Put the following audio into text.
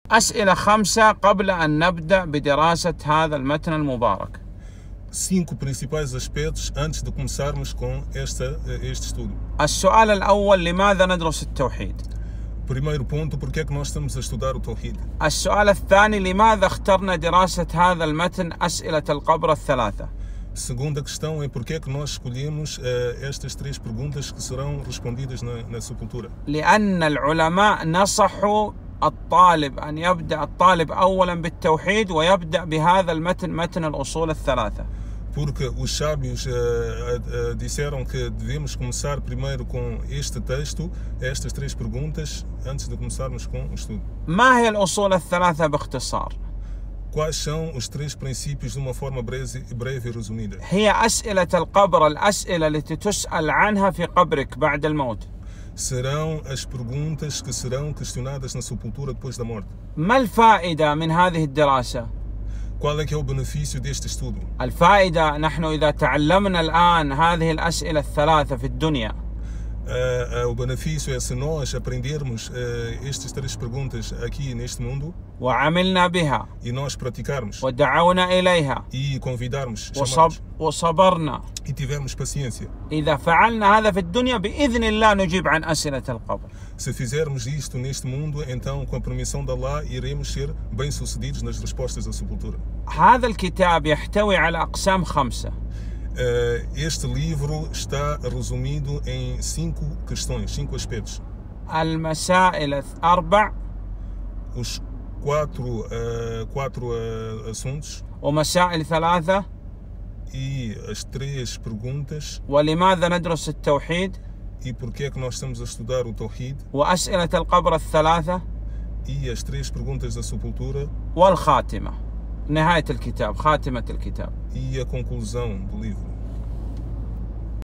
أسئلة 5 قبل أن نبدأ بدراسة هذا المتن المبارك. 5 principais aspectos antes de começarmos com este estudo. السؤال الأول: لماذا ندرس التوحيد؟ Primeiro ponto, porque é que nós estamos a estudar o Tawhid? السؤال الثاني: لماذا اخترنا دراسة هذا المتن أسئلة القبر الثلاثة؟ Segunda questão é porque é que nós escolhemos estas 3 perguntas que serão respondidas na sepultura. لأن العلماء نصحوا الطالب أن يبدأ الطالب أولا بالتوحيد ويبدأ بهذا المتن، متن الأصول الثلاثة. Porque os sábios disseram que devemos começar primeiro com este texto, estas 3 perguntas, antes de começarmos com o estudo. ما هي الأصول الثلاثة باختصار؟ Quais são os 3 princípios de uma forma breve e resumida? هي أسئلة القبر، الأسئلة التي تسأل عنها في قبرك بعد الموت. Serão as perguntas que serão questionadas na sepultura depois da morte. ما الفائدة من هذه الدراسة؟ Qual é que é o benefício deste estudo? الفائدة: نحن إذا تعلمنا الآن هذه الأسئلة الثلاثة في الدنيا، O benefício é se nós aprendermos estas 3 perguntas aqui neste mundo وعملنا بها e nós praticarmos ودعونا إليها e convidarmos, chamarmos وصبرنا، e tivermos paciência. إذا فعلنا هذا في الدنيا بإذن الله نجيب عن أسئلة القبر. Se fizermos isto neste mundo, então, com a permissão de Allah, iremos ser bem-sucedidos nas respostas da sepultura. هذا الكتاب يحتوي على أقسام 5. Este livro está resumido em 5 questões, 5 aspectos. المسائل 4 Os 4 assuntos ومسائل 3 e as 3 perguntas. ولماذا ندرس التوحيد E porque é que nós estamos a estudar o Tawhid? وأسئلة القبر الثلاثة E as 3 perguntas da sepultura. والخاتمة، نهاية الكتاب، خاتمة الكتاب. E a conclusão do livro.